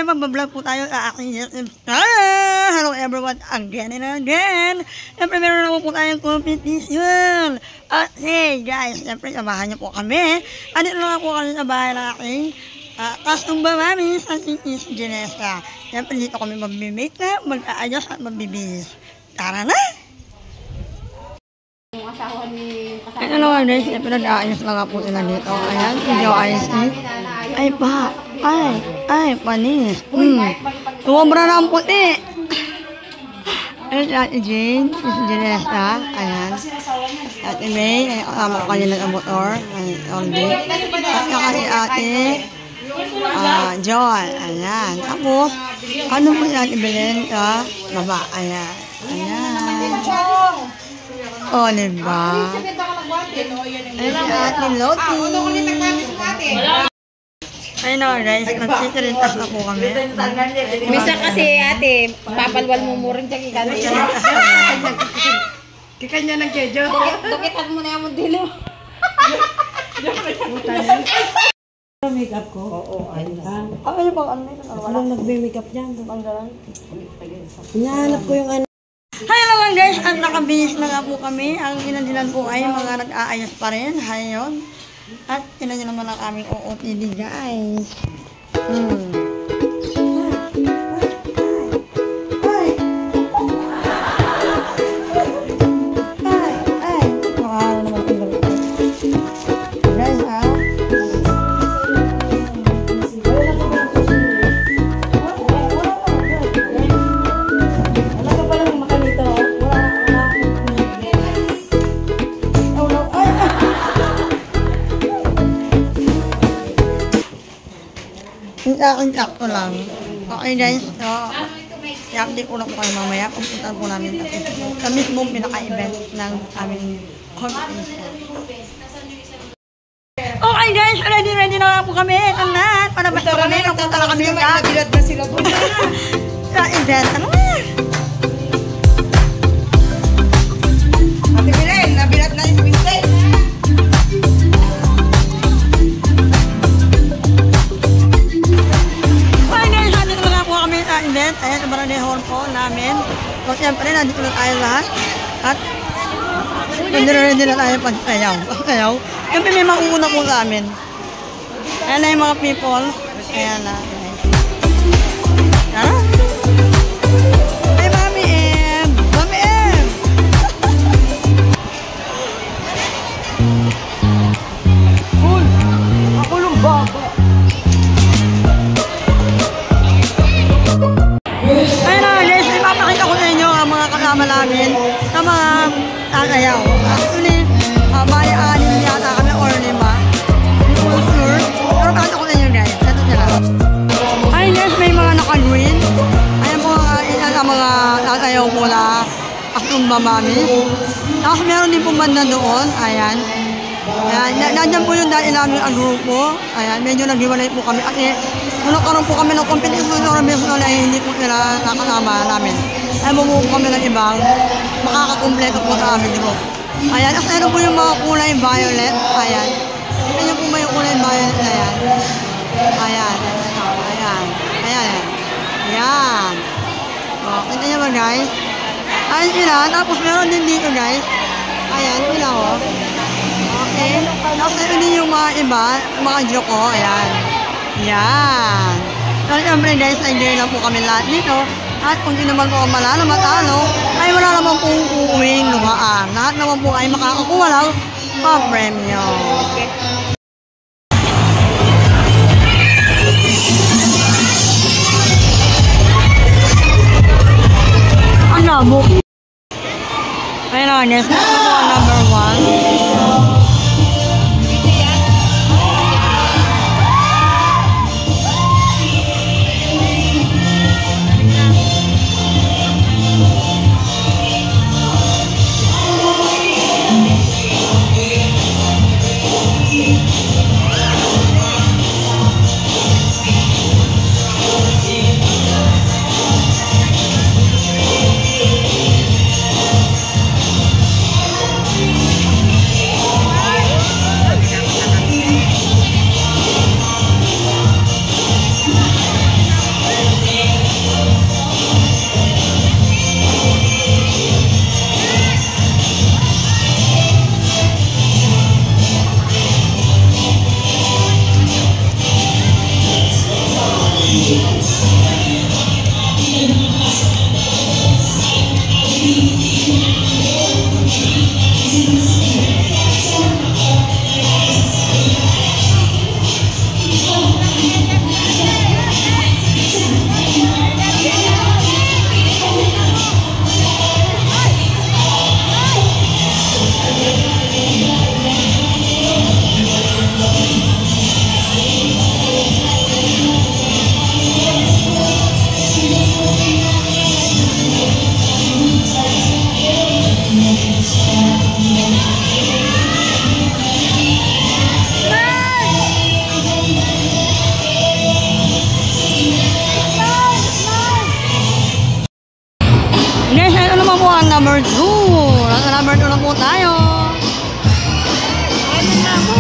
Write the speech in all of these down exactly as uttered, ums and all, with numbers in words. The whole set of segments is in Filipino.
syempre magbablog po tayo sa aking YouTube channel. Hello everyone, again and again. Syempre meron naman po tayong competition. At hey guys, syempre samahan niyo po kami. Andito na po kami sa bahay ng aking uh, kastumba mami sa si Miss Janessa. Syempre dito kami mag-make-up, mag-aayos at magbibihis. Tara na! Yung asawa ni kasama. Ito naman guys, syempre nag-aayos lang nga po sila dito. Ayan, video ayos eh. Ay pa, ay, ay, panis. Hmm. Sumobra na ang puti. Ayan si Ate Jane, si Janessa. Ayan. Ate May, ay kasama ko kanila sa motor. Ayan, all day. At saka si Ate uh, John. Ayan. Tapos, ano po si Ate Belen ka? Baba. Ayan. Ayan. O, diba? Ayan si Ate Loti. Ayun na guys, nagsisirintas na po kami. Misa kasi ate, papalwal mo mo rin siya kikano siya. Kikanya ng kejo. Dukitan mo na yung dilo. Makeup ko? Oo, ayun. Ah, ano pang ano ito? Ako lang nagbe-makeup dyan. Hinahanap ko yung ano. Hi naman guys, at nakabihis na nga po kami. Ang inandilan po ay mga nag-aayos pa rin. Hayon. At ina nyo naman ang aming O O T D guys. Hmm. Ay! Ay! Ay! Makahalo naman ang gabi. Guys ha? Wala ka palang makanito. Wala ka. Oh no. Ay! Yung aking sakto lang. Okay guys, so i-update ko na po kayo mamaya kung puntaan po namin sa mismo pinaka-event ng aming competition. Okay guys, ready ready na lang po kami. Ang lahat, para basta kami, nagpunta na kami sa Nabilat na sila po. sa event. Ano nga? Ate Belen, nabilat na yung Vincent. Event, ayan ang barangay hall po namin. So, siyempre, nandito na tayo lahat. At, hindi na tayo pagsayaw. Pagsayaw. Siyempre, may mauuna po sa amin. Ayan na yung mga people. Ayan na. Tara! Ay, Mami M! Mami M! Uy! Ako lang baba. Ayun na guys, ipapakita ko sa inyo ang mga kasama namin sa mga tatayaw. Actually, uh, bali anim yata kami or lima. Hindi ko sure. Pero pakita ko sa inyo guys. Ito sila. Ayun guys, may mga naka-green. Ayan po uh, ilan ang mga tatayaw po na Kastumba Mami. Tapos meron din po banda doon. Ayan. Ayan. Nandiyan po yung dahil namin ang grupo. Ayan. Medyo naghiwalay po kami. Kasi kung nagkaroon po kami ng competition or beso na hindi po sila nakasama namin. Ay bumuo kami ng ibang makakakumpleto po sa amin group. Ayan, at meron po yung mga kulay violet. Ayan. Ito nyo po ba yung kulay violet na yan? Ayan. Ayan. Ayan. Ayan. O, kita nyo ba guys? Ayan sila. Tapos meron din dito guys. Ayan, sila o. Okay. Tapos meron din yung mga iba, mga joko. Ayan. Yan. So, siyempre guys, enjoy lang po kami lahat dito. At kung di naman po malalo, matalo, ay wala naman pong uuwing luhaan. Lahat naman po ay makakakuha lang ang premyo. Ang labo. Ayun na, guys. Number one. number two. Nasa number two na po tayo. Ano na mo?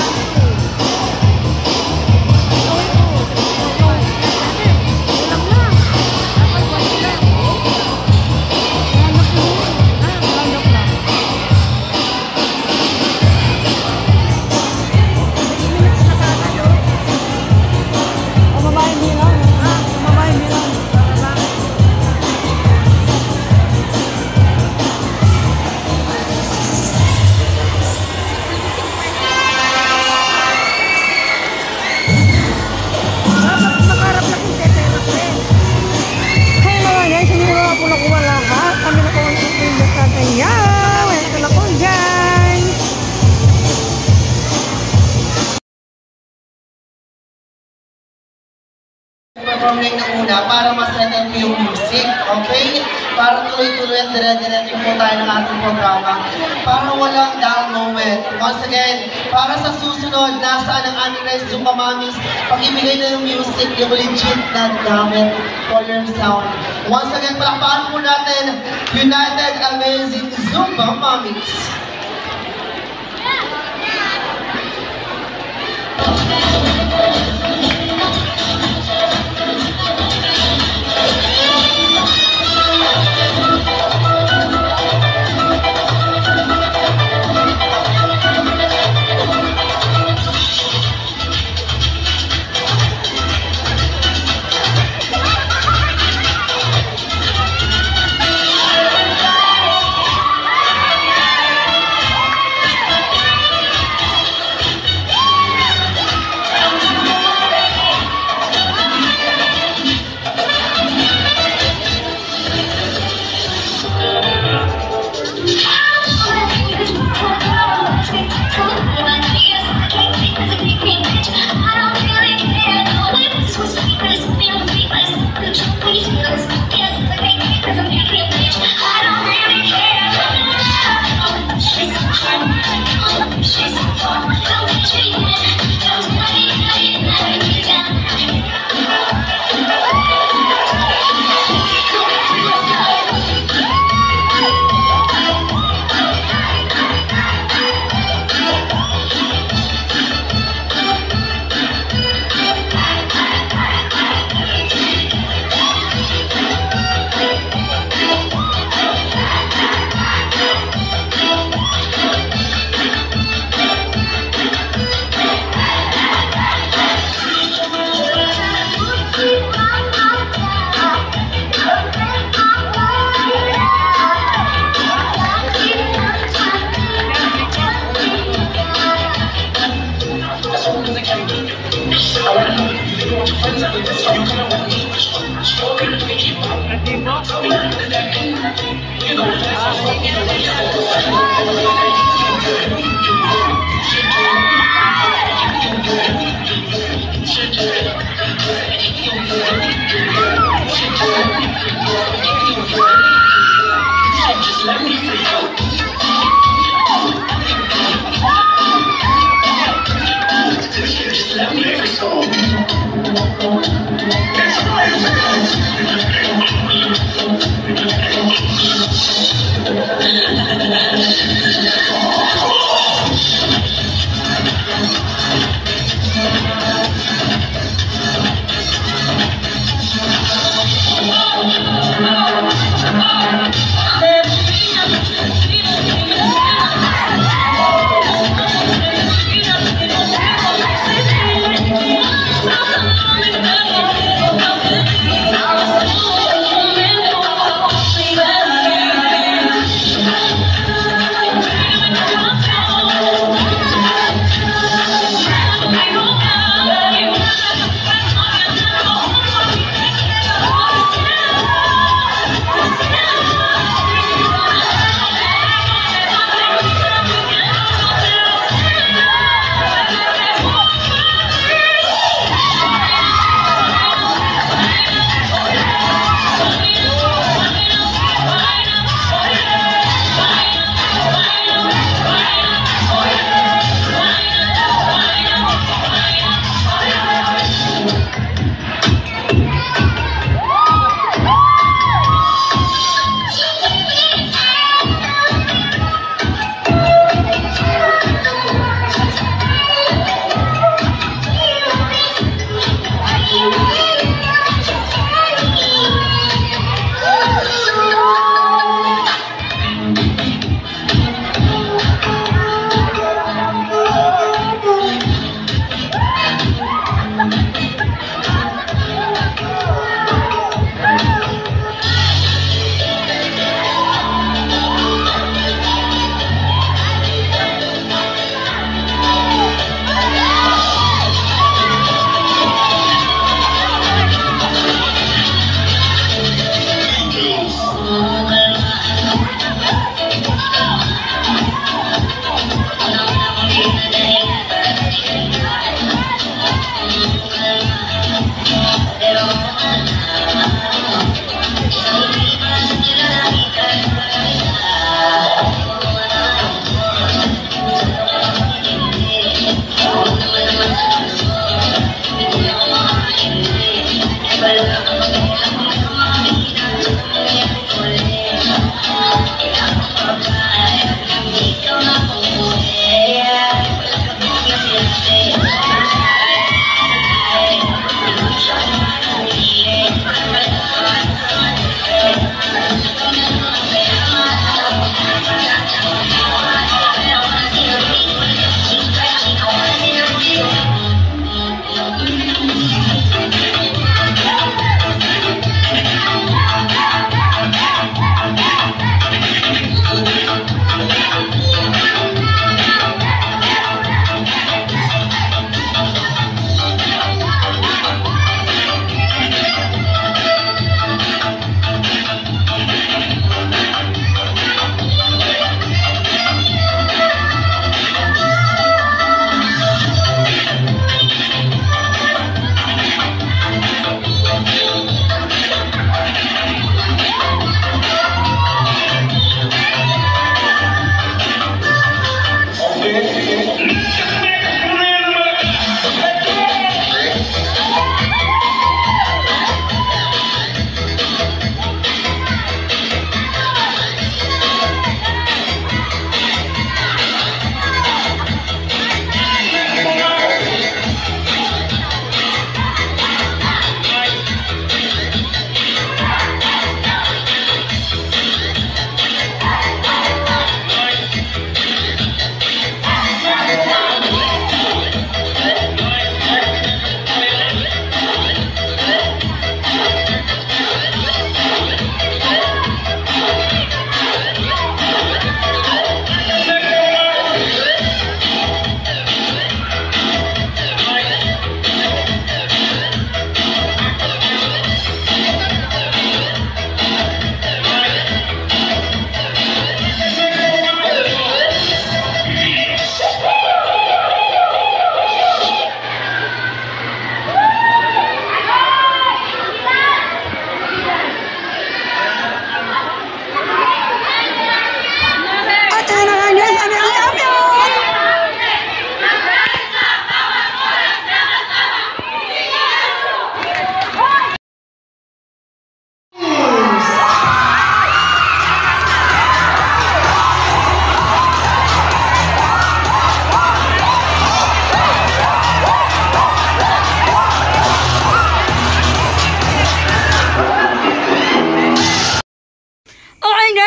Perform na yung una para masettle ko yung music, okay? Para tuloy-tuloy at dire-diretso po tayo ng ating programa. Para walang down moment. Once again, para sa susunod, nasaan ang aming guys Zumba Mommies, pakibigay na yung music, yung legit na gamit for your sound. Once again, palakpakan po natin, United Amazing Zumba Mommies. That's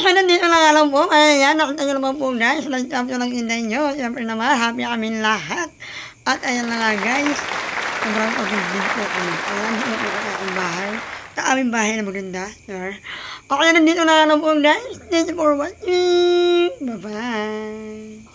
guys, ano dito lang alam po. Ayan, nakita nyo naman po guys. Lang-tap nyo lang inday nyo. Siyempre naman, happy kami lahat. At ayan na nga guys. Sobrang pag-ibig po kami. Ayan, hindi po kami akong bahay. Sa aming bahay na maganda. Sure. Okay, nandito na alam po guys. Thank you for watching. Bye-bye.